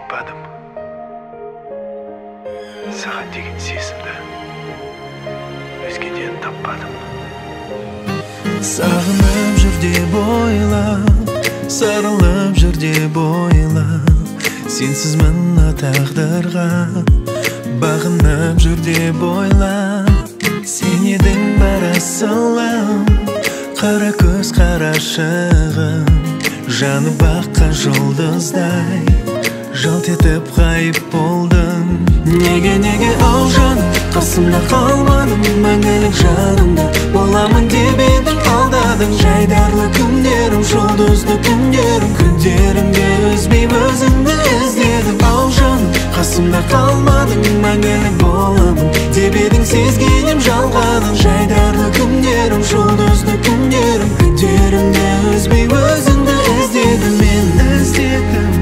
таппадым. Саған деген сезімді өзгеден таппадым. Сағынып жүр деп ойлап, сарылып жүр деп ойлап, сенсіз мына тағдырға бағынып жүр деп ойлап, сен едің бар асылым, қара көз қарашығым, жаны баққан жұлдыздай жалт етіп ғайып болдың. Неге ау жаным, қасымда қалмадың, мәңгілік жанымда боламын деп едің, алдадың. Жайдарлы күндерім, жұлдызды күндерім, күндерімде үзбей өзіңді іздедім. Ау жаным, қасымда қалмадың, мәңгілік боламын деп едің, сезгенім жалғаның. Жайдарлы күндерім, жұлдызды күндерім, күндерімде үзбей өзіңді іздедім. Мен іздедім,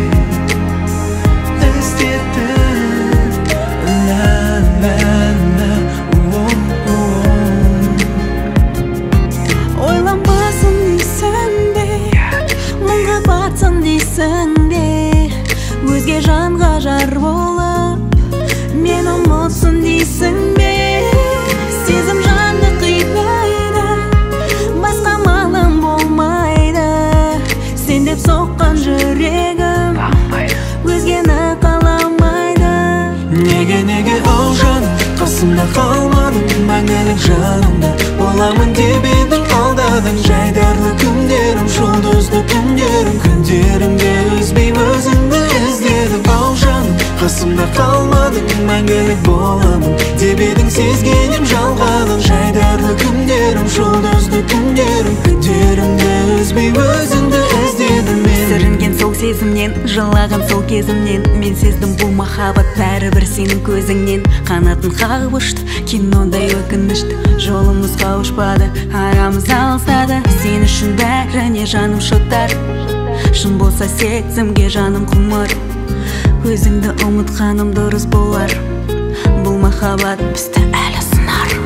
ойланбасын дейсің бе, мұңға батсын дейсің бе, өзге жанға жар болып мен ұмытсын дейсің бе. Сезім жанды қинайды, басқа малым болмайды, сен деп соққан жүрегім өзгені қаламайды. Неге ау жаным, қасымда қалмадың, мәңгілік жанымда боламын деп едің, алдадың. Жайдарлы күндерім, жұлдызды күндерім, күндерімде үзбей өзіңді іздедім. Ау жаным, қасымда қалмадың, мәңгілік боламын деп едің, сезгенім жалғаның. Жайдарлы күндерім, жұлдызды күндерім, күндерімде үзбей өзіңді іздедім. Сүрінген сол сезімнен, жылаған сол кезімнен, мен сездім бұл махаббат бәрібір сенің көзіңнен. Қанатын қағып ұшты, кинодай өкінішті, жолымыз қауышпады, арамыз алыстады. Сен үшін бәріне жаным шоттар, шын болса сезімге жаным құмар. Өзіңді ұмытқаным дұрыс болар, бұл махаббат бізді әлі сынар.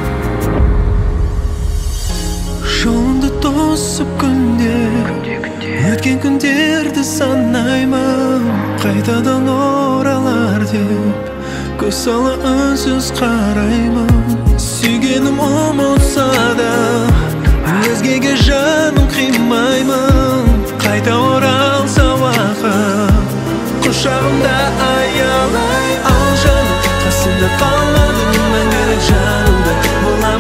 Жолымды тосып күндер, өткен күндерді санаймын, қайтадан оралар деп көз сала үнсіз қараймын. Сүйгенім ұмытса да өзгеге жаным қимаймын, қайта оралса уақыт құшағымда аялай. Ау жаным, қасымда қалмадың, мәңгілік жанымда боламын